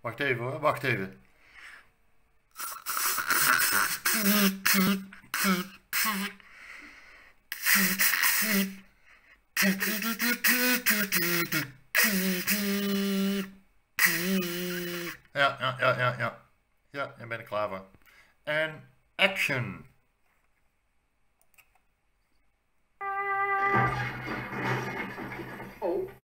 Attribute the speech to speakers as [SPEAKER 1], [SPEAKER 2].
[SPEAKER 1] Wacht even hoor, wacht even. Ja, daar ben ik klaar voor. En action.